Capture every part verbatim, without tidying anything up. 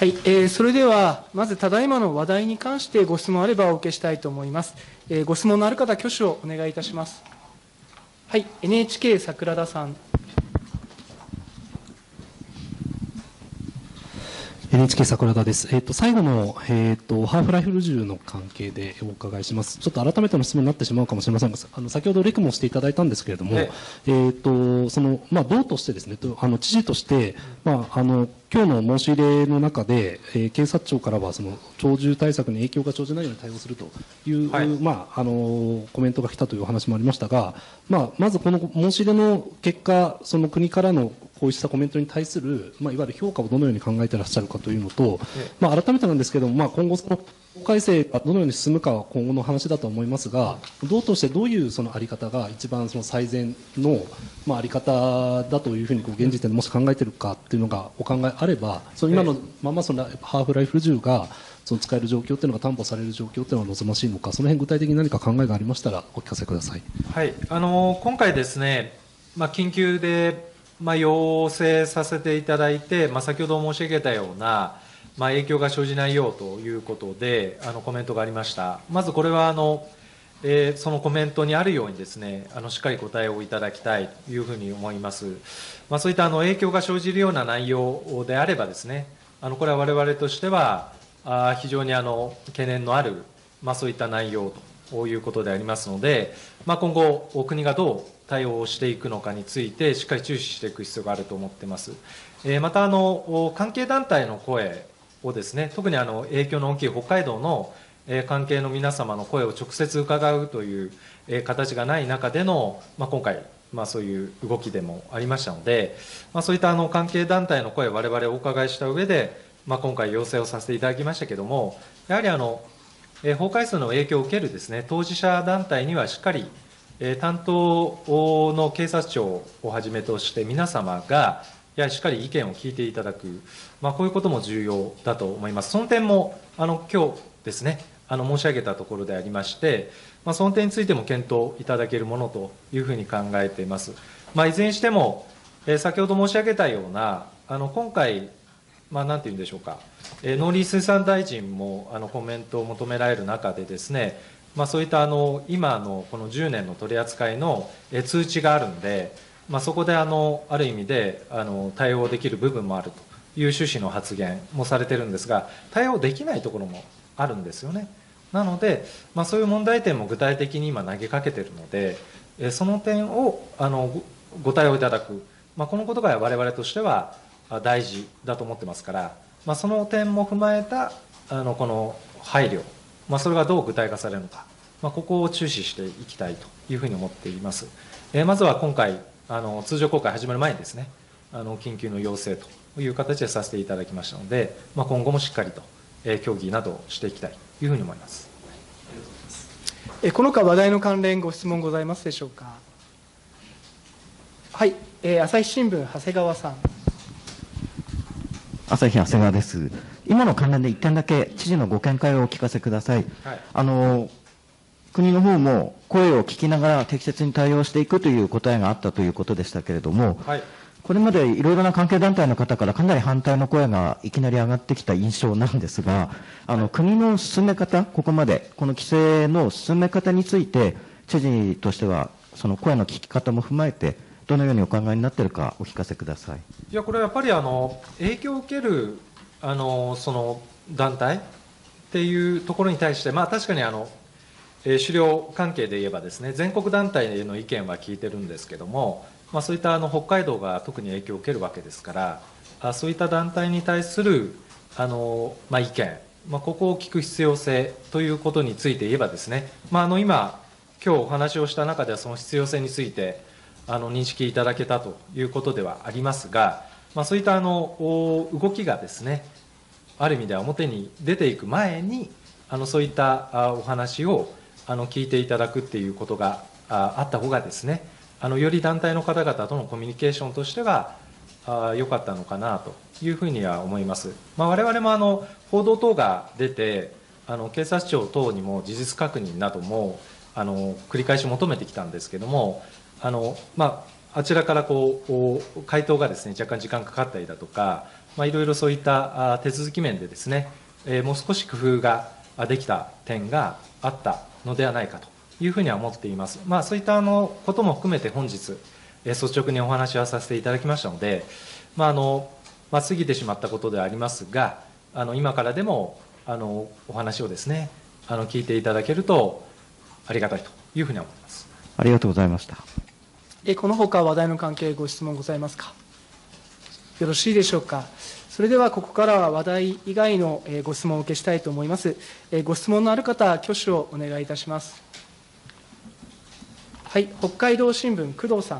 はい、えー、それでは、まずただいまの話題に関してご質問あればお受けしたいと思います。えー、ご質問のある方、挙手をお願いいたします。はい、エヌエイチケー 桜田さん。 エヌエイチケー 桜田です。えっ、ー、と、最後の、えっ、ー、と、ハーフライフル銃の関係でお伺いします。ちょっと改めての質問になってしまうかもしれませんが、あの、先ほどレクもしていただいたんですけれども、えっ、ー、と、その、まあ、道としてですね、とあの、知事として、まあ、あの、今日の申し入れの中で、えー、警察庁からは、その、鳥獣対策に影響が生じないように対応するという、はい、まあ、あの、コメントが来たというお話もありましたが、まあ、まずこの申し入れの結果、その国からのこうしたコメントに対する、まあ、いわゆる評価をどのように考えていらっしゃるかというのと、まあ、改めてなんですけれども、まあ、今後その法改正がどのように進むかは今後の話だと思いますが、道としてどういうそのあり方が一番その最善の、まあ、あり方だというふうにこう現時点でもし考えているかというのがお考えあれば、その今のままそのハーフライフル銃がその使える状況というのが担保される状況というのは望ましいのか、その辺具体的に何か考えがありましたらお聞かせください。 はい、あの今回ですね、まあ、緊急で、まあ、要請させていただいて、まあ、先ほど申し上げたような、まあ、影響が生じないようということであのコメントがありました。まずこれはあの、えー、そのコメントにあるようにですね、あのしっかり答えをいただきたいというふうに思います。まあ、そういったあの影響が生じるような内容であればですね、あのこれは我々としてはあ非常にあの懸念のある、まあ、そういった内容ということでありますので、まあ、今後国がどう対応していくのかについてしっかり注視していく必要があると思っています。えー、またあの関係団体の声をですね、特にあの影響の大きい北海道の関係の皆様の声を直接伺うという形がない中での、まあ、今回、まあ、そういう動きでもありましたので、まあ、そういったあの関係団体の声を我々お伺いした上で、まあ、今回要請をさせていただきましたけれども、やはりあの法改正の影響を受けるですね、当事者団体にはしっかり担当の警察庁をはじめとして皆様がやはりしっかり意見を聞いていただく、まあ、こういうことも重要だと思います。その点もあの今日ですね、あの申し上げたところでありまして、まあ、その点についても検討いただけるものというふうに考えています。まあ、いずれにしても、えー、先ほど申し上げたような、あの今回、まあ、なんていうんでしょうか、えー、農林水産大臣もあのコメントを求められる中でですね、まあ、そういったあの今のこのじゅうねんの取り扱いの通知があるんで、まあ、そこであのある意味であの対応できる部分もあるという趣旨の発言もされてるんですが、対応できないところもあるんですよね。なので、まあ、そういう問題点も具体的に今投げかけているので、その点をあのご対応いただく、まあ、このことが我々としては大事だと思ってますから、まあ、その点も踏まえたあのこの配慮、まあ、それがどう具体化されるのか、まあ、ここを注視していきたいというふうに思っています。えー、まずは今回あの通常公開始まる前にですね、あの緊急の要請という形でさせていただきましたので、まあ、今後もしっかりと、えー、協議などをしていきたいというふうに思います。 えー、この他話題の関連ご質問ございますでしょうか。はい、えー、朝日新聞長谷川さん。 朝日長谷川です。今の関連で一点だけ知事のご見解をお聞かせください。はい、あの国の方も声を聞きながら適切に対応していくという答えがあったということでしたけれども、はい、これまでいろいろな関係団体の方からかなり反対の声がいきなり上がってきた印象なんですが、あの国の進め方、ここまでこの規制の進め方について知事としてはその声の聞き方も踏まえてどのようにお考えになっているかお聞かせください。 いや、これはやっぱりあの影響を受けるあのその団体っていうところに対して、まあ、確かにあの、えー、狩猟関係で言えばですね、全国団体への意見は聞いてるんですけども、まあ、そういったあの北海道が特に影響を受けるわけですから、あそういった団体に対するあの、まあ、意見、まあ、ここを聞く必要性ということについて言えばですね、まあ、あの今、今日お話をした中ではその必要性についてあの認識いただけたということではありますが、まあ、そういったあの動きがですね、ある意味では表に出ていく前にあのそういったお話をあの聞いていただくっていうことがあった方がですね、あのより団体の方々とのコミュニケーションとしては良かったのかなというふうには思います。まあ、我々もあの報道等が出て、あの警察庁等にも事実確認などもあの繰り返し求めてきたんですけれども、あのまあ、 あちらからこう回答がですね若干時間かかったりだとか、まあ、いろいろそういった手続き面でですね、えー、もう少し工夫ができた点があったのではないかというふうには思っています。まあ、そういったあのことも含めて本日、えー、率直にお話はさせていただきましたので、まああのまあ、過ぎてしまったことではありますが、あの今からでもあのお話をですねあの聞いていただけるとありがたいというふうに思っています。 ありがとうございました。 えこのほか話題の関係ご質問ございますか。よろしいでしょうか。それではここからは話題以外のご質問をお受けしたいと思います。ご質問のある方、挙手をお願いいたします。はい、北海道新聞、工藤さん。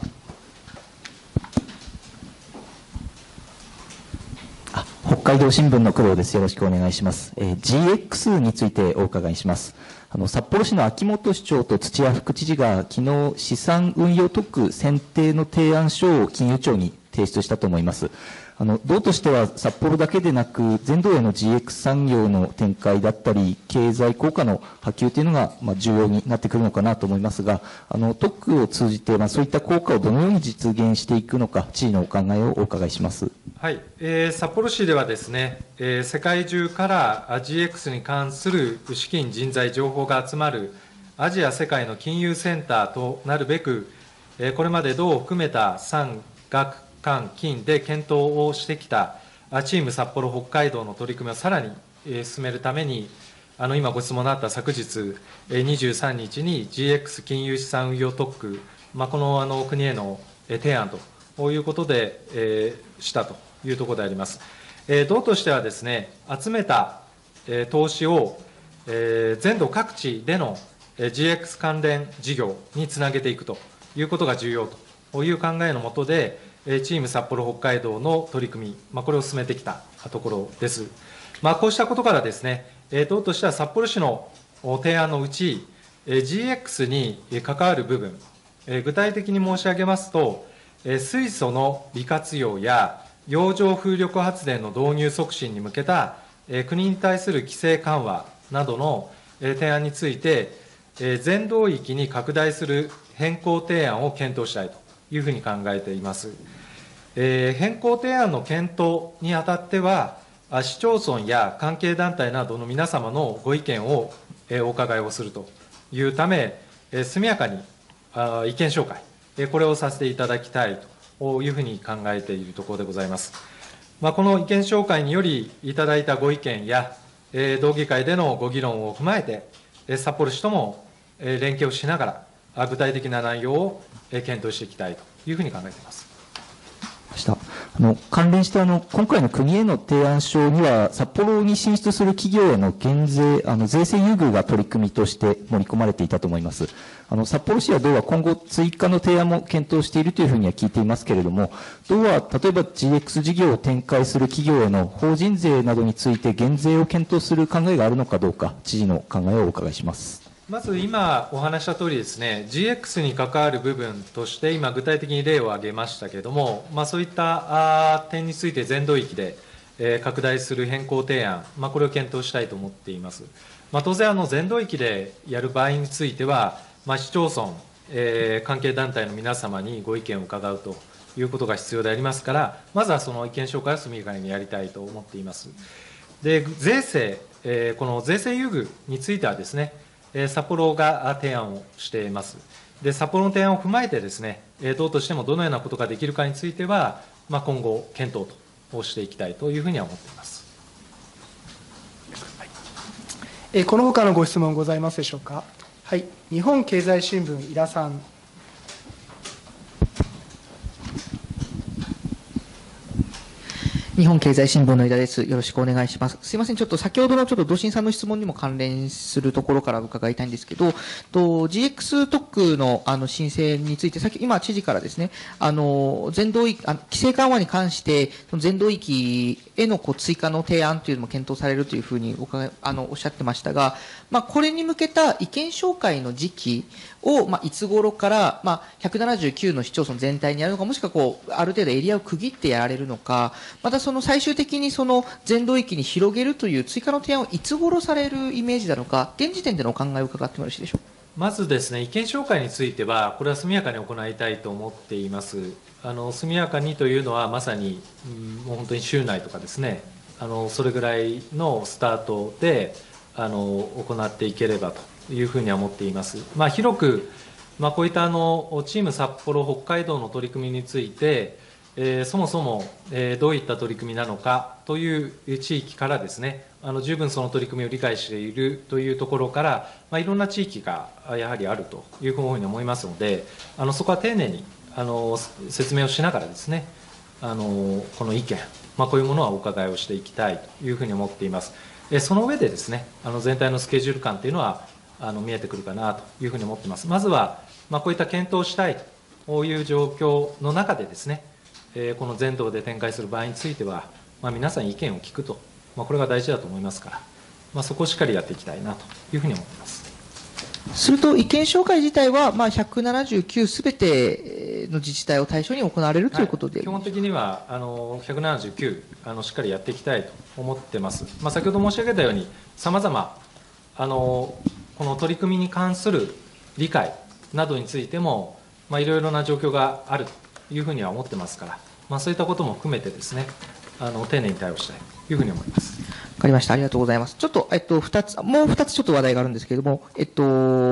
あ、北海道新聞の工藤です。よろしくお願いします。えー、ジーエックス についてお伺いします。あの札幌市の秋元市長と土屋副知事が昨日資産運用特区選定の提案書を金融庁に提出したと思います。あの道としては札幌だけでなく全道への ジーエックス 産業の展開だったり経済効果の波及というのが、まあ、重要になってくるのかなと思いますが、あの特区を通じて、まあ、そういった効果をどのように実現していくのか、知事のお考えをお伺いします。 はい、えー、札幌市ではですね、えー、世界中から ジーエックス に関する資金、人材、情報が集まるアジア世界の金融センターとなるべく、えー、これまで道を含めた産学官金で検討をしてきたチーム札幌北海道の取り組みをさらに進めるために、あの今ご質問のあった昨日にじゅうさんにちに ジーエックス 金融資産運用特区、まあ、このあの国への提案ということで、えー、したというところであります。えー、道としてはですね、集めた、えー、投資を、えー、全道各地での ジーエックス 関連事業につなげていくということが重要という考えのもとで、チーム札幌北海道の取り組み、まあ、これを進めてきたところです。まあ、こうしたことからですね、道としては札幌市の提案のうち、ジーエックス に関わる部分、具体的に申し上げますと、水素の利活用や洋上風力発電の導入促進に向けた国に対する規制緩和などの提案について、全道域に拡大する変更提案を検討したいというふうに考えています。えー、変更提案の検討にあたっては、市町村や関係団体などの皆様のご意見を、えー、お伺いをするというため、えー、速やかにあ意見紹介、えー、これをさせていただきたいというふうに考えているところでございます。まあ、この意見紹介によりいただいたご意見や、えー、道議会でのご議論を踏まえて、えー、札幌市とも、えー、連携をしながら、具体的な内容を検討していきたいというふうに考えています。 あの関連してあの今回の国への提案書には札幌に進出する企業への減税あの税制優遇が取り組みとして盛り込まれていたと思います。あの札幌市は道は今後追加の提案も検討しているというふうには聞いていますけれども、道は例えば ジーエックス 事業を展開する企業への法人税などについて減税を検討する考えがあるのかどうか、知事の考えをお伺いします。 まず今お話したとおりですね、ジーエックス に関わる部分として、今、具体的に例を挙げましたけれども、まあ、そういったあ点について全道域で、えー、拡大する変更提案、まあ、これを検討したいと思っています。まあ、当然、あの全道域でやる場合については、まあ、市町村、えー、関係団体の皆様にご意見を伺うということが必要でありますから、まずはその意見紹介を速やかにやりたいと思っています。で、税制、えー、この税制優遇についてはですね、札幌が提案をしています。で、札幌の提案を踏まえてですね、道としてもどのようなことができるかについては、まあ、今後、検討としていきたいというふうには思っています。 はい、このほかのご質問ございますでしょうか。はい、日本経済新聞、井田さん。 日本経済新聞の井田です。よろしくお願いします。すいません。ちょっと先ほどのちょっと土新さんの質問にも関連するところから伺いたいんですけど、と ジーエックス 特区のあの申請について、さっき今知事からですね、あの全道域あの規制緩和に関して全道域へのこう追加の提案というのも検討されるというふうにお伺いあのおっしゃってましたが、まあこれに向けた意見紹介の時期をまあいつ頃からまあひゃくななじゅうきゅうの市町村全体にやるのか、もしくはこうある程度エリアを区切ってやられるのか、またその最終的にその全道域に広げるという追加の提案をいつ頃されるイメージなのか、現時点でのお考えを伺ってもよろしいでしょうか。 まずですね、意見紹介については、これは速やかに行いたいと思っています。あの速やかにというのは、まさに、うん、もう本当に週内とかですね、あのそれぐらいのスタートであの行っていければというふうには思っています。まあ、広く、まあ、こういったあのチーム札幌、北海道の取り組みについて、えー、そもそも、えー、どういった取り組みなのかという地域からですね、あの十分その取り組みを理解しているというところから、まあ、いろんな地域がやはりあるというふうに思いますので、あのそこは丁寧にあの説明をしながらですね、あのこの意見、まあ、こういうものはお伺いをしていきたいというふうに思っています。えその上でですね、あの全体のスケジュール感というのはあの見えてくるかなというふうに思っています。まずは、まあ、こういった検討をしたいという状況の中でですね、えこの全道で展開する場合については、まあ、皆さん意見を聞くと、まあ、これが大事だと思いますから、まあ、そこをしっかりやっていきたいなというふうに思っています。 すると、意見紹介自体は、まあ、ひゃくななじゅうきゅうすべての自治体を対象に行われるということで、 はい、基本的にはあのひゃくななじゅうきゅうあのしっかりやっていきたいと思っています。まあ、先ほど申し上げたように、さまざまあのこの取り組みに関する理解などについても、まあ、いろいろな状況があるというふうには思ってますから、まあ、そういったことも含めてですね、あの丁寧に対応したいというふうに思います。 わかりました。ありがとうございます。ちょっと、えっと、二つ、もう二つちょっと話題があるんですけれども、えっと、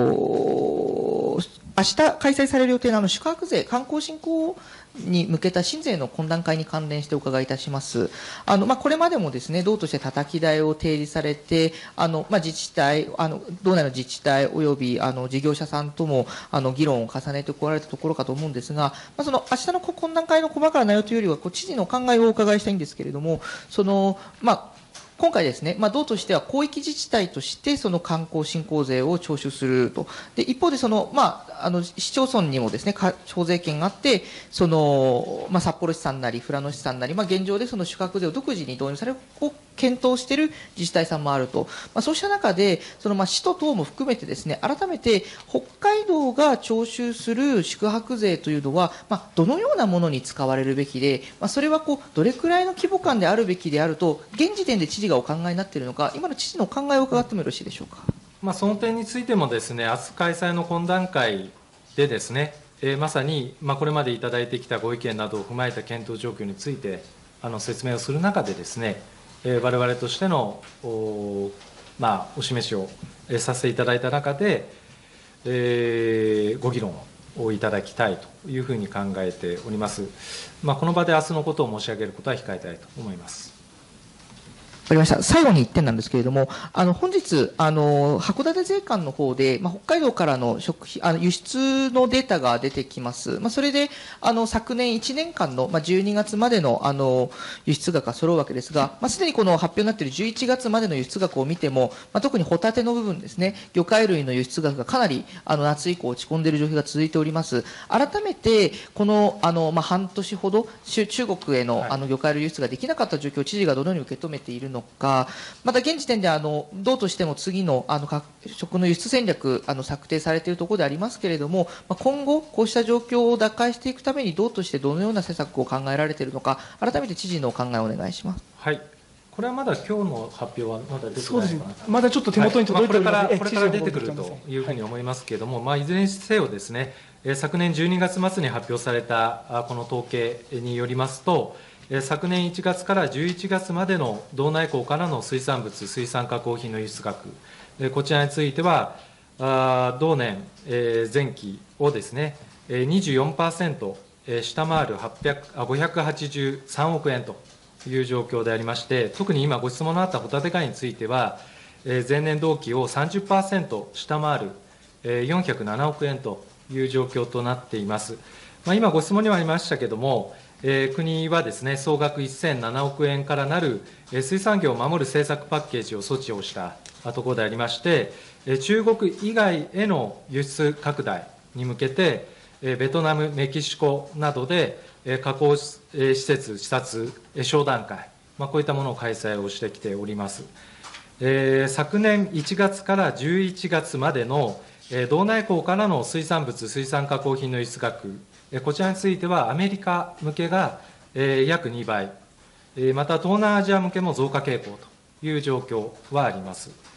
明日開催される予定のあの宿泊税、観光振興に向けた新税の懇談会に関連してお伺いいたします。あの、まあ、これまでもですね、道として叩き台を提示されて、あの、まあ、自治体、あの、道内の自治体及び、あの、事業者さんとも、あの、議論を重ねてこられたところかと思うんですが、まあ、その、明日の懇談会の細かな内容というよりは、こう、知事の考えをお伺いしたいんですけれども、その、まあ、今回ですね、まあ、道としては広域自治体としてその観光振興税を徴収すると。で、一方でその、まあ、あの、市町村にもですね、徴税権があって、その、まあ、札幌市さんなり、富良野市さんなり、まあ、現状でその宿泊税を独自に導入される、を検討している自治体さんもあると。まあ、そうした中で、その、まあ、市と等も含めてですね、改めて北海道が徴収する宿泊税というのは、まあ、どのようなものに使われるべきで、まあ、それはこう、どれくらいの規模感であるべきであると、現時点で知事がお考えになっているのか、今の知事のお考えを伺ってもよろしいでしょうか。 まあ、その点についてもですね、明日開催の懇談会でですね、えー、まさに、まあ、これまでいただいてきたご意見などを踏まえた検討状況についてあの説明をする中でですね、えー、我々としての お,、まあ、お示しを、えー、させていただいた中で、えー、ご議論をいただきたいというふうに考えております。まあ、この場で明日のことを申し上げることは控えたいと思います。 わかりました。最後にいってんなんですけれども、あの、本日、あの、函館税関の方で、まあ、北海道からの食品、あの、輸出のデータが出てきます。まあ、それで、あの、昨年いちねんかんの、まあ、じゅうにがつまでの、あの、輸出額が揃うわけですが、まあ、すでにこの発表になっているじゅういちがつまでの輸出額を見ても、まあ、特にホタテの部分ですね、魚介類の輸出額がかなり、あの、夏以降落ち込んでいる状況が続いております。改めて、この、あの、まあ、半年ほど、中国への、あの、魚介類輸出ができなかった状況を知事がどのように受け止めているのか、また現時点であの道としても次のあの食の輸出戦略あの策定されているところでありますけれども、まあ、今後、こうした状況を打開していくために道としてどのような施策を考えられているのか、改めて知事のお考えをお願いします。 はい、これはまだ今日の発表はまだ出てないかな。 そうですね、まだちょっと手元に届いております、 はい、まあ、これからこれから出てくるというふうに思いますけれども、はい、まあ、いずれにせよですね、昨年じゅうにがつ末に発表されたこの統計によりますと、昨年いちがつからじゅういちがつまでの道内港からの水産物、水産加工品の輸出額、こちらについては、同年前期をですね、にじゅうよんパーセント下回るごひゃくはちじゅうさんおくえんという状況でありまして、特に今ご質問のあったホタテ貝については、前年同期を さんじゅっパーセント 下回るよんひゃくななおくえんという状況となっています。まあ、今ご質問にもありましたけれども、えー、国はですね、総額せんななおくえんからなる、えー、水産業を守る政策パッケージを措置をしたところでありまして、えー、中国以外への輸出拡大に向けて、えー、ベトナム、メキシコなどで、えー、加工、えー、施設、視察、えー、商談会、まあ、こういったものを開催をしてきております。えー、昨年いちがつからじゅういちがつまでの、えー、道内港からの水産物、水産加工品の輸出額、こちらについては、アメリカ向けが約にばい、また東南アジア向けも増加傾向という状況はあります。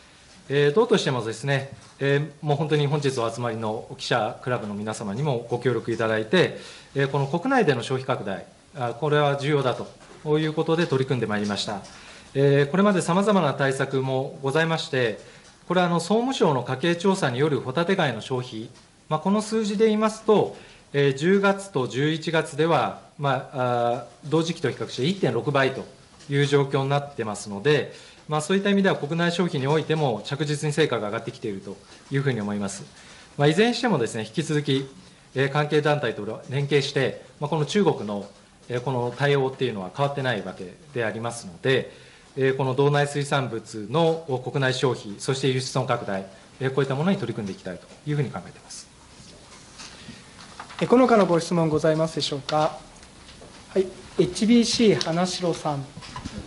えー、道としてもですね、えー、もう本当に本日お集まりの記者クラブの皆様にもご協力いただいて、えー、この国内での消費拡大、あこれは重要だということで取り組んでまいりました。えー、これまでさまざまな対策もございまして、これはあの総務省の家計調査によるホタテ貝の消費、まあ、この数字で言いますと、えー、じゅうがつとじゅういちがつでは、まあ、あ同時期と比較して いってんろくばいという状況になってますので、まあ、そういった意味では国内消費においても着実に成果が上がってきているというふうに思います。まあ、いずれにしてもですね、引き続き、えー、関係団体と連携して、まあ、この中国の、えー、この対応っていうのは変わってないわけでありますので、えー、この道内水産物の国内消費、そして輸出の拡大、えー、こういったものに取り組んでいきたいというふうに考えています。 えー、この他のご質問ございますでしょうか。はい、エイチビーシー 花城さん。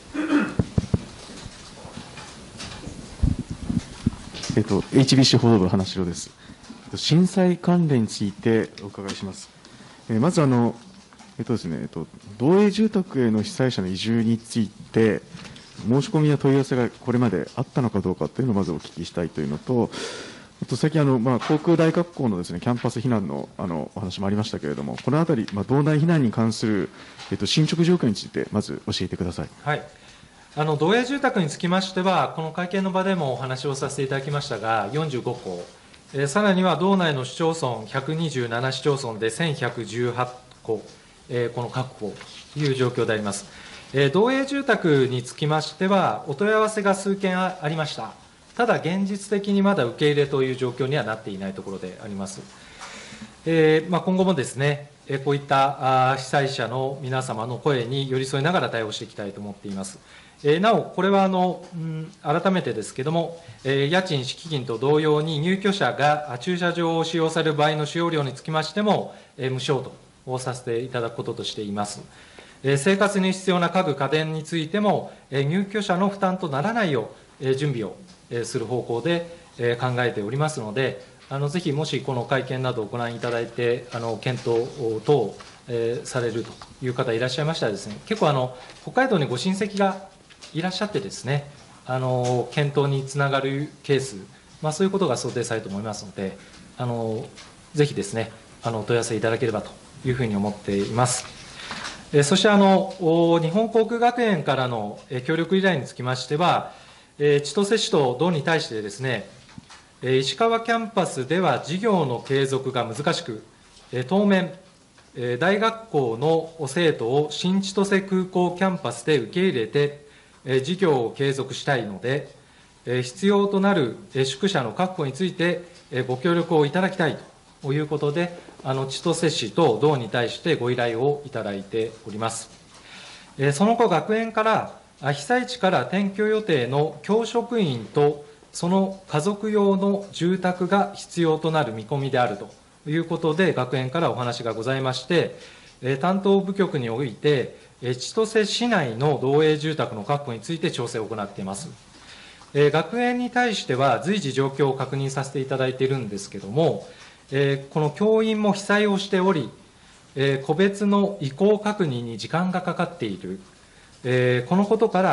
えっと、エイチビーシー 報道部、花城です。震災関連についてお伺いします。えー、まずあの、えっとですね、えっと、同営住宅への被災者の移住について、申し込みや問い合わせがこれまであったのかどうかというのをまずお聞きしたいというのと、あと最近あの、まあ、航空大学校のですね、キャンパス避難のあのお話もありましたけれども、このあたり、まあ、道内避難に関する、えっと、進捗状況について、まず教えてください。 はい。あの同営住宅につきましては、この会見の場でもお話をさせていただきましたが、よんじゅうごこ、えー、さらには道内の市町村ひゃくにじゅうなな市町村でせんひゃくじゅうはちこ、えー、この確保という状況であります。えー、同営住宅につきましては、お問い合わせが数件ありました。ただ、現実的にまだ受け入れという状況にはなっていないところであります。えーまあ、今後もですね、えー、こういったあ被災者の皆様の声に寄り添いながら対応していきたいと思っています。えー、なお、これはあの、うん、改めてですけれども、えー、家賃、敷金と同様に入居者が駐車場を使用される場合の使用料につきましても、えー、無償とさせていただくこととしています。えー、生活に必要な家具、家電についても、えー、入居者の負担とならないよう、えー、準備を、えー、する方向で、えー、考えておりますので、あのぜひもしこの会見などをご覧いただいて、あの検討等、えー、されるという方いらっしゃいましたらですね、結構あの、北海道にご親戚がいらっしゃってですね、あの検討につながるケース、まあ、そういうことが想定されると思いますので、あのぜひですね、あのお問い合わせいただければというふうに思っています。えそしてあの、日本航空学園からの協力依頼につきましては、え千歳市と道に対してですね、石川キャンパスでは事業の継続が難しく、当面、大学校の生徒を新千歳空港キャンパスで受け入れて、事業を継続したいので、必要となる宿舎の確保についてご協力をいただきたいということで、あの千歳市と道に対してご依頼をいただいております。その後、学園から被災地から転居予定の教職員とその家族用の住宅が必要となる見込みであるということで、学園からお話がございまして、担当部局において、千歳市内の同営住宅の確保について調整を行っています。学園に対しては随時状況を確認させていただいているんですけれども、この教員も被災をしており、個別の意向確認に時間がかかっている、このことから、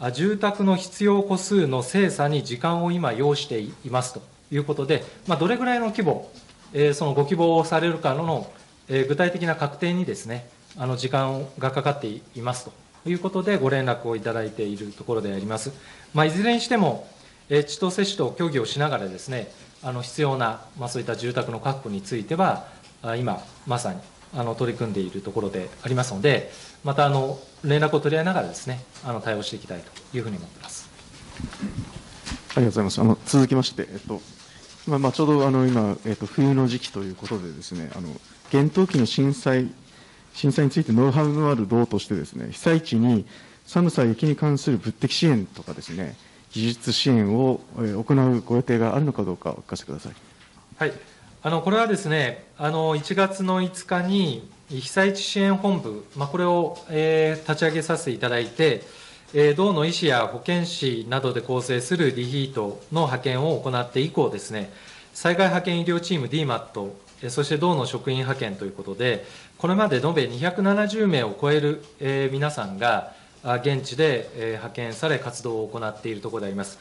住宅の必要戸数の精査に時間を今、要していますということで、まあ、どれぐらいの規模、そのご希望をされるかの具体的な確定にですね、あの時間がかかっていますということで、ご連絡をいただいているところであります。まあ、いずれにしても、千歳市と協議をしながらですね、あの必要な、まあ、そういった住宅の確保については、今、まさにあの取り組んでいるところでありますので、またあの連絡を取り合いながらですね、あの対応していきたいというふうに思っています。 ありがとうございます。あの続きまして、えっとまあ、まあちょうどあの今、えっと、冬の時期ということでですね、あの厳冬期の震災震災についてノウハウのある道としてですね、被災地に寒さ、雪に関する物的支援とかですね、技術支援を行うご予定があるのかどうかお聞かせください。 はい、あのこれはですね、あのいちがつのいつかに被災地支援本部、まあ、これを、えー、立ち上げさせていただいて、えー、道の医師や保健師などで構成するリヒートの派遣を行って以降ですね、災害派遣医療チーム ディーマット、そして道の職員派遣ということで、これまで延べにひゃくななじゅうめいを超える、えー、皆さんが現地で、えー、派遣され、活動を行っているところであります。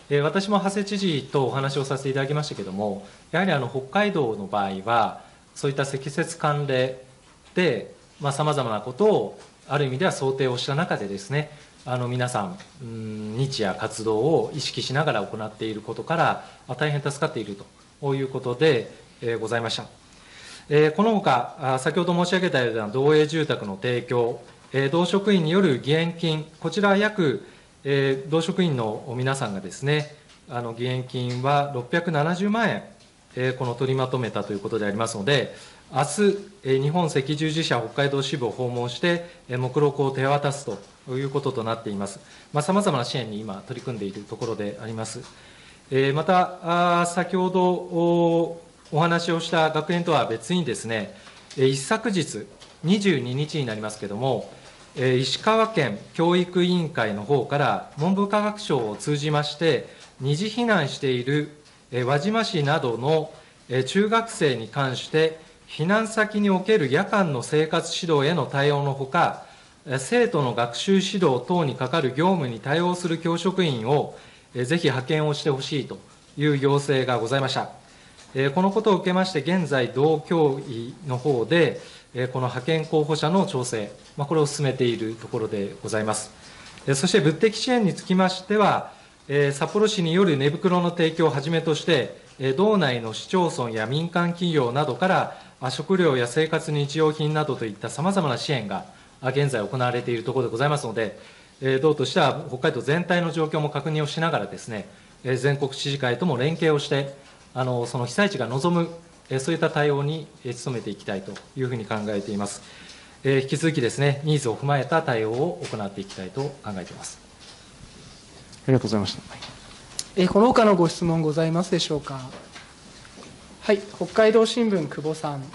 えー、私も馳知事とお話をさせていただきましたけれども、やはりあの北海道の場合は、そういった積雪寒冷で、さまざ、まなことをある意味では想定をした中でですね、あの皆さん、うん、日夜活動を意識しながら行っていることから、大変助かっているということで、えー、ございました。えー、このほか、先ほど申し上げたような同営住宅の提供、えー、同職員による義援金、こちらは約、えー、同職員の皆さんがですね、あの義援金はろっぴゃくななじゅうまんえん、えー、この取りまとめたということでありますので、明日、えー、日本赤十字社北海道支部を訪問して、えー、目録を手渡すということとなっています。さまざ、まな支援に今、取り組んでいるところであります。えー、また、先ほどお話をした学園とは別にですね、一昨日、にじゅうににちになりますけれども、石川県教育委員会の方から文部科学省を通じまして、二次避難している輪島市などの中学生に関して、避難先における夜間の生活指導への対応のほか、生徒の学習指導等にかかる業務に対応する教職員をぜひ派遣をしてほしいという要請がございました。このことを受けまして、現在、同教委の方で、この派遣候補者の調整、これを進めているところでございます。そして物的支援につきましては、札幌市による寝袋の提供をはじめとして、道内の市町村や民間企業などから食料や生活日用品などといったさまざまな支援が現在行われているところでございますので、道としては北海道全体の状況も確認をしながらですね、全国知事会とも連携をして、あのその被災地が望む、そういった対応に努めていきたいというふうに考えています。引き続きですね、ニーズを踏まえた対応を行っていきたいと考えています。 ありがとうございました。 えー、この他のご質問ございますでしょうか。はい、北海道新聞、久保さん。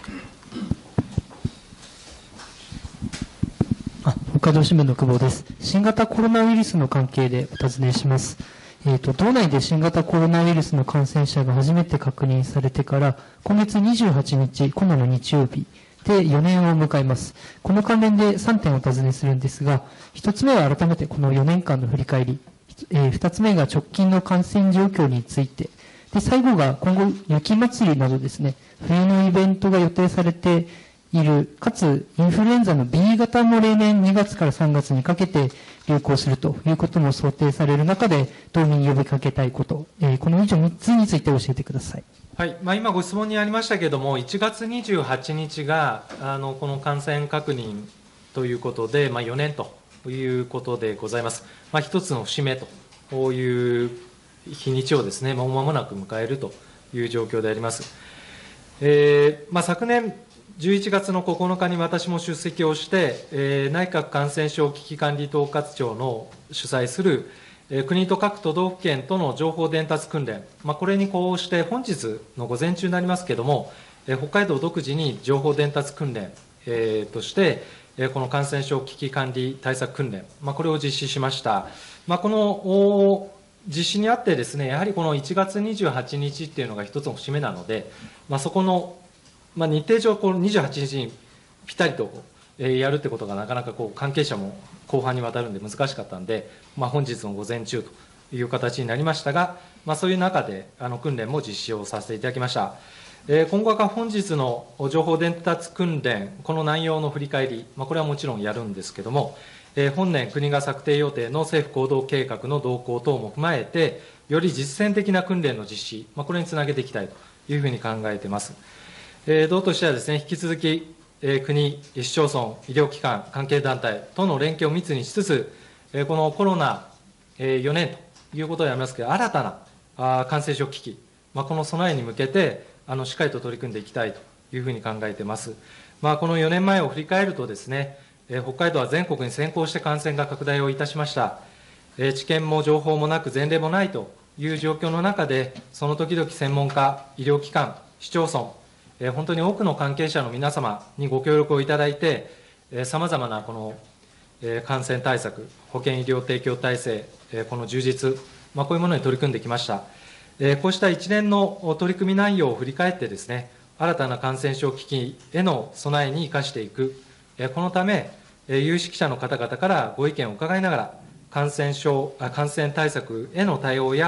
あ、北海道新聞の久保です。新型コロナウイルスの関係でお尋ねします。えーと、道内で新型コロナウイルスの感染者が初めて確認されてから、今月にじゅうはちにち、今度の日曜日でよねんを迎えます。この関連でさんてんお尋ねするんですが、ひとつめは改めてこのよねんかんの振り返り、えー、ふたつめが直近の感染状況について、で最後が今後、雪まつりなどですね、冬のイベントが予定されている、かつインフルエンザの ビー 型も例年にがつからさんがつにかけて流行するということも想定される中で、道民に呼びかけたいこと、えー、この以上みっつについて教えてください。 はい、まあ、今ご質問にありましたけれども、いちがつにじゅうはちにちがあのこの感染確認ということで、まあ、よねんということでございます。まあ、一つの節目という日にちをですね、もう間もなく迎えるという状況であります。えーまあ、昨年じゅういちがつのここのかに私も出席をして、えー、内閣感染症危機管理統括庁の主催する、えー、国と各都道府県との情報伝達訓練、まあ、これにこうして本日の午前中になりますけれども、えー、北海道独自に情報伝達訓練、えー、として、えー、この感染症危機管理対策訓練、まあ、これを実施しました。まあ、この実施にあってですね、やはりこのいちがつにじゅうはちにちっていうのが一つの節目なので、まあ、そこのまあ、日程上、このにじゅうはちにちにぴったりとやるってことがなかなかこう関係者も後半にわたるんで難しかったんで、まあ、本日の午前中という形になりましたが、まあ、そういう中であの訓練も実施をさせていただきました。えー、今後は本日の情報伝達訓練、この内容の振り返り、まあ、これはもちろんやるんですけれども、えー、本年、国が策定予定の政府行動計画の動向等も踏まえて、より実践的な訓練の実施、まあ、これにつなげていきたいというふうに考えています。えー、道としてはですね、引き続き、えー、国、市町村、医療機関、関係団体との連携を密にしつつ、えー、このコロナ、えー、よねんということでありますけど、新たなあ感染症危機、まあ、この備えに向けてあのしっかりと取り組んでいきたいというふうに考えています。まあ、このよねんまえを振り返るとですね、えー、北海道は全国に先行して感染が拡大をいたしました。えー、知見も情報もなく前例もないという状況の中で、その時々専門家、医療機関、市町村、本当に多くの関係者の皆様にご協力をいただいて、さまざまなこの感染対策、保健医療提供体制、この充実、まあ、こういうものに取り組んできました。こうした一連の取り組み内容を振り返ってですね、新たな感染症危機への備えに生かしていく、このため、有識者の方々からご意見を伺いながら、感染症、感染対策への対応や、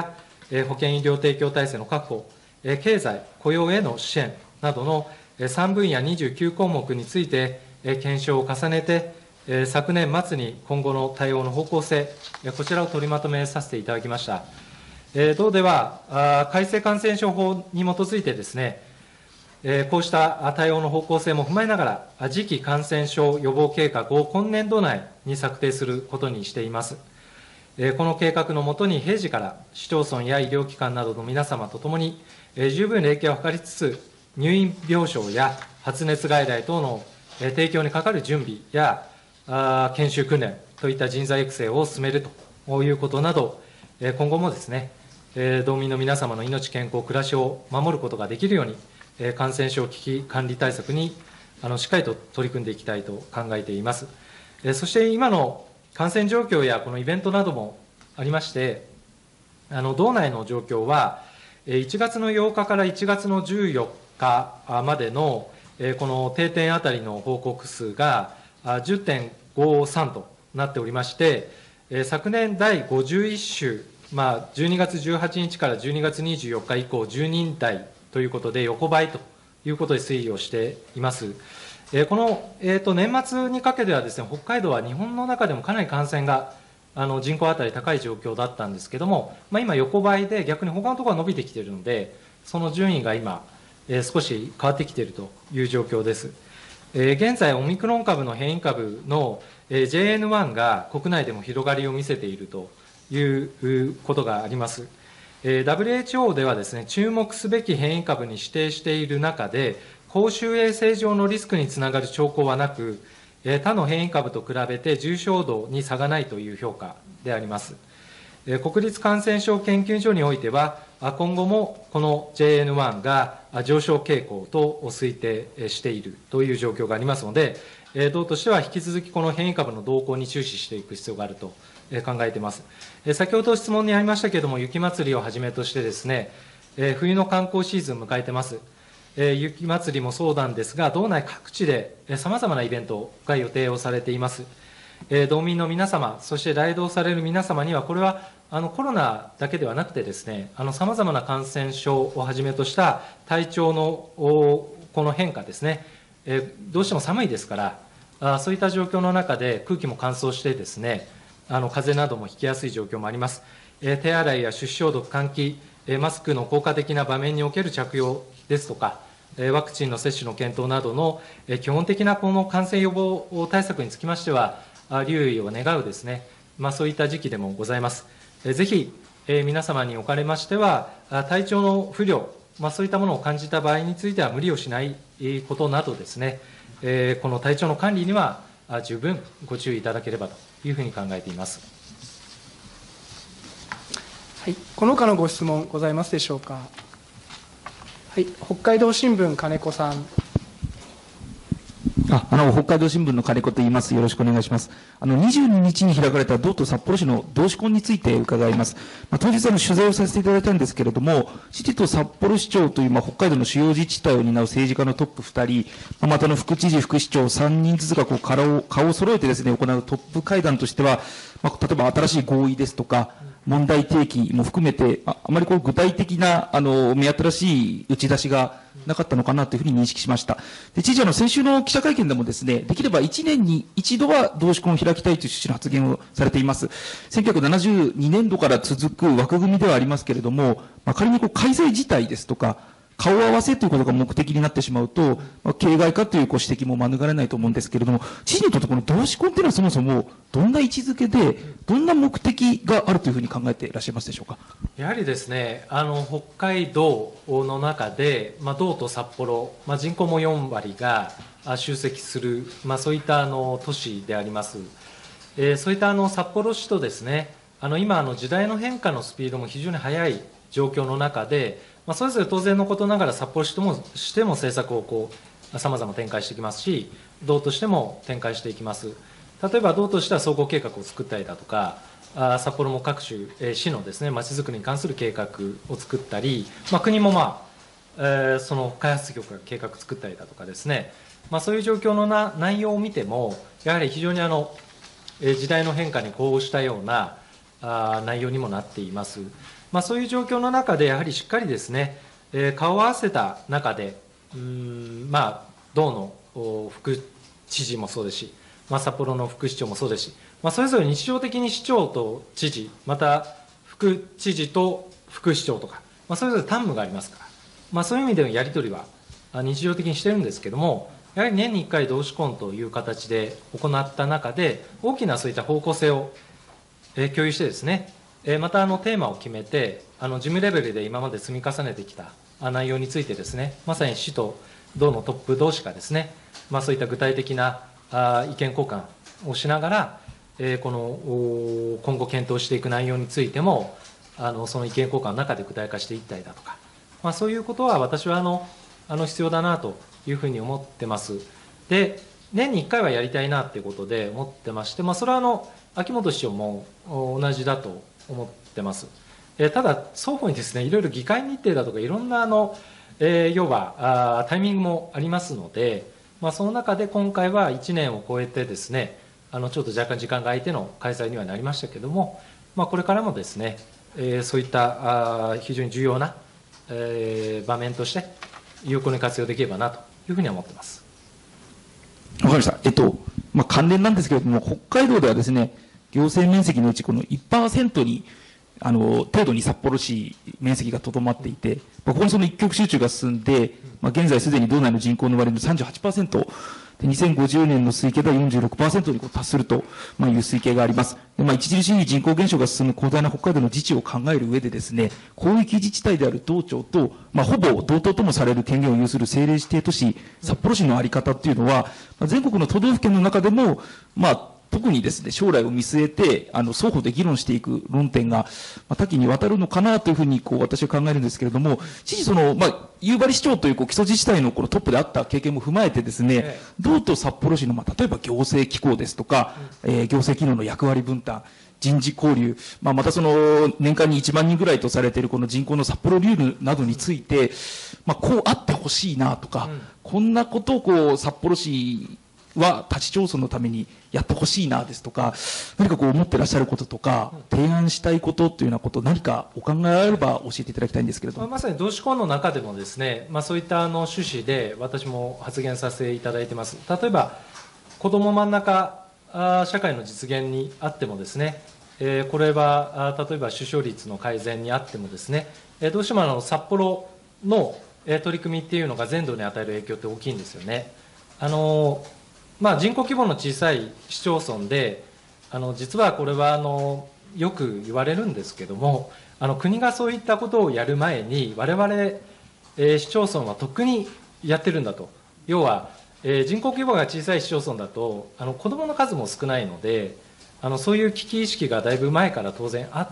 保健医療提供体制の確保、経済、雇用への支援などのさんぶんやにじゅうきゅうこうもくについて検証を重ねて、昨年末に今後の対応の方向性、こちらを取りまとめさせていただきました。同では、改正感染症法に基づいてですね、こうした対応の方向性も踏まえながら、次期感染症予防計画を今年度内に策定することにしています。この計画のもとに、平時から市町村や医療機関などの皆様とともに、十分連携を図りつつ、入院病床や発熱外来等の提供にかかる準備や、研修訓練といった人材育成を進めるということなど、今後もですね、道民の皆様の命、健康、暮らしを守ることができるように、感染症危機管理対策にあのしっかりと取り組んでいきたいと考えています。そして今の感染状況やこのイベントなどもありまして、あの道内の状況は、いちがつのようかからいちがつのじゅうよっかまでのこの定点あたりの報告数が じゅってんごさん となっておりまして、昨年だいごじゅういっ週、まあ、じゅうにがつじゅうはちにちからじゅうにがつにじゅうよっか以降、じゅうにんだいということで、横ばいということで推移をしています。この、えー、と年末にかけてはですね、北海道は日本の中でもかなり感染があの人口当たり高い状況だったんですけれども、まあ、今、横ばいで、逆に他のところは伸びてきているので、その順位が今、えー、少し変わってきているという状況です。えー、現在、オミクロン株の変異株の ジェイエヌワン が国内でも広がりを見せているということがあります。ダブリューエイチオー ではですね、注目すべき変異株に指定している中で、公衆衛生上のリスクにつながる兆候はなく、他の変異株と比べて重症度に差がないという評価であります。国立感染症研究所においては、今後もこの ジェイエヌワン が上昇傾向と推定しているという状況がありますので、道としては引き続きこの変異株の動向に注視していく必要があると考えています。先ほど質問にありましたけれども、雪まつりをはじめとしてですね、冬の観光シーズンを迎えてます。雪まつりもそうなんですが、道内各地でさまざまなイベントが予定をされています。道民の皆様、そして来道される皆様には、これはあのコロナだけではなくてですね、さまざまな感染症をはじめとした体調のこの変化ですね、どうしても寒いですから、そういった状況の中で空気も乾燥してですね、あの風邪などもひきやすい状況もあります。えー、手洗いや手指消毒、換気、えー、マスクの効果的な場面における着用ですとか、えー、ワクチンの接種の検討などの、えー、基本的なこの感染予防対策につきましては、留意を願うですね、まあ、そういった時期でもございます。えー、ぜひ、えー、皆様におかれましては、体調の不良、まあ、そういったものを感じた場合については無理をしないことなどですね、えー、この体調の管理には十分ご注意いただければというふうに考えています。 はい、この他のご質問ございますでしょうか。はい、北海道新聞金子さん。 ああの北海道新聞の金子と言います。よろしくお願いします。あのにじゅうににちに開かれた道と札幌市の同志婚について伺います。まあ、当日あの取材をさせていただいたんですけれども、市知と札幌市長という、まあ、北海道の主要自治体を担う政治家のトップふたり、まあ、またの副知事、副市長さんにんずつがこう顔を顔を揃えてですね行うトップ会談としては、まあ、例えば新しい合意ですとか、問題提起も含めて、ああまりこう具体的なあの目新しい打ち出しがなかったのかなというふうに認識しました。で、知事はあの先週の記者会見でもですね、できればいちねんに一度は同志婚を開きたいという趣旨の発言をされています。せんきゅうひゃくななじゅうにねんどから続く枠組みではありますけれども、まあ、仮にこう開催自体ですとか、顔合わせということが目的になってしまうと、まあ、形骸化というご指摘も免れないと思うんですけれども、知事にとってこの同志婚というのはそもそもどんな位置づけで、どんな目的があるというふうに考えていらっしゃいますでしょうか。 やはりですね、あの北海道の中で、まあ、道と札幌、まあ、人口もよんわりが集積する、まあ、そういったあの都市であります。えー、そういったあの札幌市とですね、あの今あの時代の変化のスピードも非常に速い状況の中で、まあ、それぞれ当然のことながら札幌市ともしても政策をこうさまざま展開していきますし、道としても展開していきます。例えば道としては総合計画を作ったりだとか、あ札幌も各種、えー、市のですねまちづくりに関する計画を作ったり、まあ、国も、まあえー、その開発局が計画作ったりだとかですね、まあ、そういう状況のな内容を見ても、やはり非常にあの、えー、時代の変化に呼応したようなあ内容にもなっています。 まあ、そういう状況の中で、やはりしっかりですね、えー、顔を合わせた中で、うーん、まあ、道の副知事もそうですし、まあ、札幌の副市長もそうですし、まあ、それぞれ日常的に市長と知事、また副知事と副市長とか、まあ、それぞれ担務がありますから、まあ、そういう意味でのやり取りは日常的にしてるんですけれども、やはり年にいっかい同志婚という形で行った中で、大きなそういった方向性を共有してですね、またあのテーマを決めて、あの事務レベルで今まで積み重ねてきた内容についてですね、まさに市と道のトップ同士がですね、まあ、そういった具体的な意見交換をしながら、この今後検討していく内容についても、あのその意見交換の中で具体化していったりだとか、まあ、そういうことは私はあのあの必要だなというふうに思ってます。で、年にいっかいはやりたいなということで思ってまして、まあ、それはあの秋元市長も同じだと思ってます。えー、ただ、双方にですね、いろいろ議会日程だとか、いろんなあの、えー、要はあタイミングもありますので、まあ、その中で今回はいちねんを超えてですね、あのちょっと若干時間が空いての開催にはなりましたけれども、まあ、これからもですね、えー、そういったあ非常に重要な、えー、場面として有効に活用できればなというふうに思っています。 わかりました。えっと、まあ、関連なんですけれども、北海道ではですね、行政面積のうちこの いちパーセント に、あの、程度に札幌市面積がとどまっていて、まあ、ここにその一極集中が進んで、まあ、現在すでに道内の人口の割合の さんじゅうはちパーセント、でにせんごじゅうねんの推計では よんじゅうろくパーセント にこう達すると、まあ、いう推計があります。でまあ、著しい人口減少が進む広大な北海道の自治を考える上でですね、広域自治体である道庁と、まあ、ほぼ同等ともされる権限を有する政令指定都市、札幌市の在り方っていうのは、まあ、全国の都道府県の中でも、まあ、特にですね、将来を見据えて、あの、双方で議論していく論点が、まあ、多岐にわたるのかなというふうに、こう、私は考えるんですけれども、知事、その、まあ、夕張市長という、こう、基礎自治体のこのトップであった経験も踏まえてですね、ええ、道と札幌市の、まあ、例えば行政機構ですとか、うん、えー、行政機能の役割分担、人事交流、まあ、またその、年間にいちまんにんぐらいとされているこの人口の札幌ルールなどについて、まあ、こうあってほしいなとか、うん、こんなことを、こう、札幌市、は立ち町村のためにやってほしいなですとか、何かこう思ってらっしゃることとか、提案したいことというようなこと、何かお考えあれば教えていただきたいんですけれども。 まさに同志婚の中でもですね、まあ、そういったあの趣旨で私も発言させていただいてます。例えば、子ども真ん中社会の実現にあってもですね、えー、これは例えば出生率の改善にあってもですね、どうしてもあの札幌の取り組みっていうのが全土に与える影響って大きいんですよね。あのまあ、人口規模の小さい市町村で、あの実はこれはあのよく言われるんですけども、あの国がそういったことをやる前に、我々、えー、市町村はとっくにやってるんだと、要は、えー、人口規模が小さい市町村だと、あの子どもの数も少ないので、あのそういう危機意識がだいぶ前から当然あって、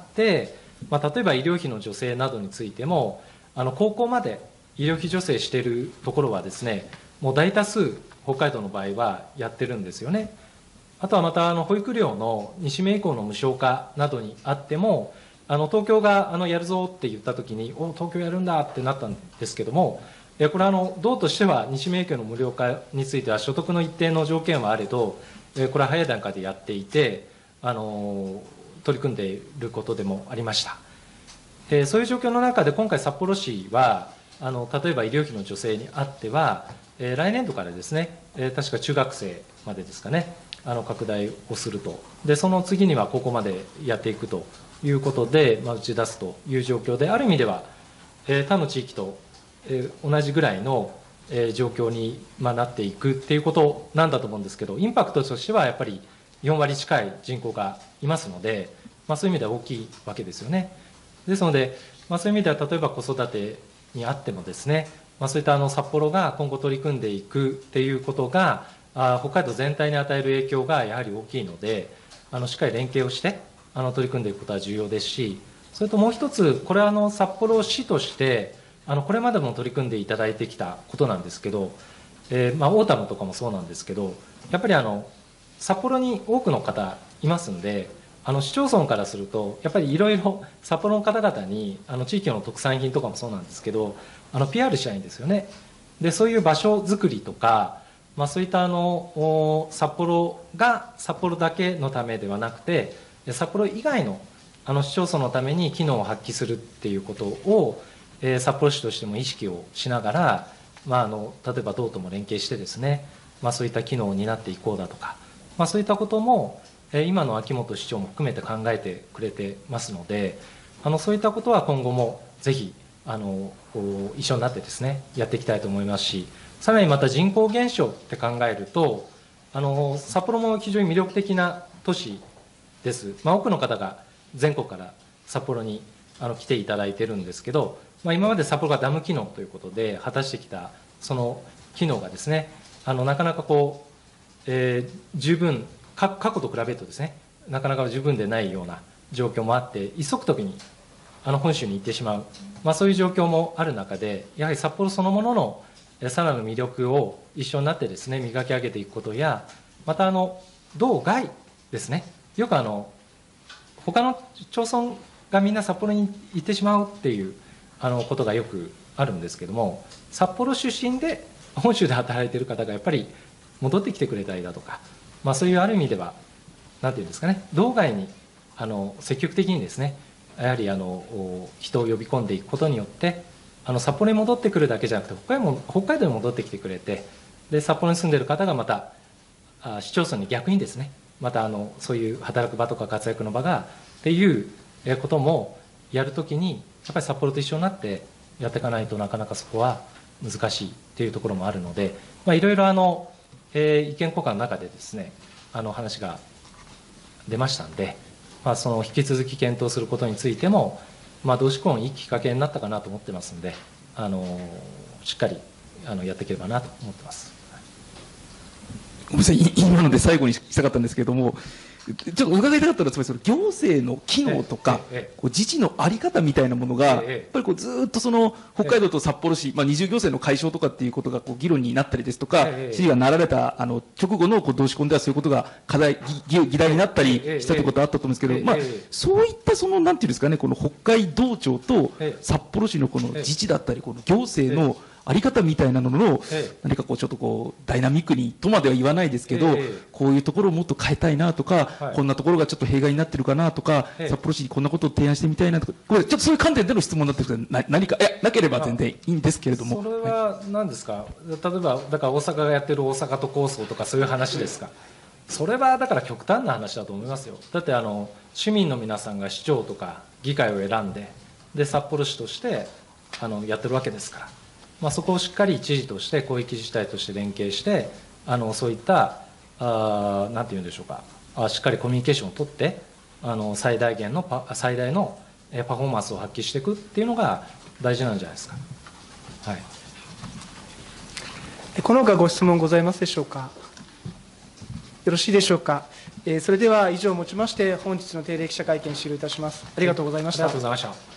まあ、例えば医療費の助成などについても、あの高校まで医療費助成しているところはですね、もう大多数、北海道の場合はやってるんですよね。あとはまたあの保育料の西名以降の無償化などにあっても、あの東京があのやるぞって言ったときに、お東京やるんだってなったんですけども、これはあの道としては西名以降の無料化については所得の一定の条件はあれど、これは早い段階でやっていて、あの取り組んでいることでもありました。そういう状況の中で今回札幌市は、あの例えば医療費の助成にあっては、えー、来年度からですね、えー、確か中学生までですかね、あの拡大をすると、でその次にはここまでやっていくということで、まあ、打ち出すという状況で、ある意味では、えー、他の地域と、えー、同じぐらいの、えー、状況に、まあ、なっていくっていうことなんだと思うんですけど、インパクトとしてはやっぱりよんわり近い人口がいますので、まあ、そういう意味では大きいわけですよね。ですので、まあ、そういう意味では例えば子育てにあってもですね、まあ、そういったあの札幌が今後取り組んでいくっていうことが、あ北海道全体に与える影響がやはり大きいので、あのしっかり連携をしてあの取り組んでいくことは重要ですし、それともう一つ、これはあの札幌市としてあのこれまでも取り組んでいただいてきたことなんですけど、えーまあ、オータムとかもそうなんですけど、やっぱりあの札幌に多くの方いますんで、あの市町村からすると、やっぱりいろいろ札幌の方々にあの地域の特産品とかもそうなんですけど、あの ピーアール したいんですよね。でそういう場所づくりとか、まあ、そういったあの札幌が札幌だけのためではなくて、札幌以外のあの市町村のために機能を発揮するっていうことを、えー、札幌市としても意識をしながら、まあ、あの例えば道とも連携してですね、まあ、そういった機能を担っていこうだとか、まあ、そういったことも、えー、今の秋元市長も含めて考えてくれてますので、あのそういったことは今後もぜひあの一緒になってですねやっていきたいと思いますし、さらにまた人口減少って考えると、あの札幌も非常に魅力的な都市です。まあ、多くの方が全国から札幌にあの来ていただいてるんですけど、まあ、今まで札幌がダム機能ということで果たしてきたその機能がですね、あのなかなかこう、えー、十分か過去と比べるとですね、なかなか十分でないような状況もあって、急ぐときにあの本州に行ってしまう、まあ、そういう状況もある中で、やはり札幌そのもののさらなる魅力を一緒になってですね磨き上げていくことや、またあの道外ですね、よくあの他の町村がみんな札幌に行ってしまうっていうあのことがよくあるんですけども、札幌出身で本州で働いている方がやっぱり戻ってきてくれたりだとか、まあ、そういうある意味ではなんていうんですかね、道外にあの積極的にですねやはりあの人を呼び込んでいくことによって、あの札幌に戻ってくるだけじゃなくて北海道北海道に戻ってきてくれて、で札幌に住んでいる方がまたあ市町村に逆にですね、またあのそういう働く場とか活躍の場がっていうこともやるときに、やっぱり札幌と一緒になってやっていかないとなかなかそこは難しいっていうところもあるので、まあ、いろいろあの、えー、意見交換の中でですねあの話が出ましたんで、まあ、その引き続き検討することについても、まあ、同志婚いいきっかけになったかなと思ってますんで、あのしっかりあのやっていければなと思ってます。 ごめんなさい、今ので最後にしたかったんですけれども、ちょっと伺いたかったのは、つまりその行政の機能とか、 ええええ、 こう自治の在り方みたいなものが、 ええ、 やっぱりこうずっとその北海道と札幌市、まあ、二重行政の解消とかっていうことがこう議論になったりですとか、 ええ、 知事がなられたあの直後のこう同志婚ではそういうことが課題、議議題になったりしたということがあったと思うんですけど、 ええ、 まあええ、 そういったそのなんていうんですかね、この北海道庁と札幌市のこの自治だったり、この行政のあり方みたいなのの、 ええ、 何かこうちょっとこうダイナミックにとまでは言わないですけど、 ええ、 こういうところをもっと変えたいなとか、 はい、 こんなところがちょっと弊害になってるかなとか、 ええ、 札幌市にこんなことを提案してみたいなとか、これちょっとそういう観点での質問になってるんですけど、な何かいやなければ全然いいんですけれども。 それは何ですか、はい、例えばだから大阪がやってる大阪都構想とかそういう話ですか。それはだから極端な話だと思いますよ。だってあの市民の皆さんが市長とか議会を選んで、で札幌市としてあのやってるわけですから、まあ、そこをしっかり知事として広域自治体として連携して、あのそういったあなんていうんでしょうか、あしっかりコミュニケーションを取ってあの最大限のパ最大のパフォーマンスを発揮していくっていうのが大事なんじゃないですか。はい、 このほかご質問ございますでしょうか。よろしいでしょうか。えー、それでは以上をもちまして本日の定例記者会見終了いたします。ありがとうございました。 ありがとうございました。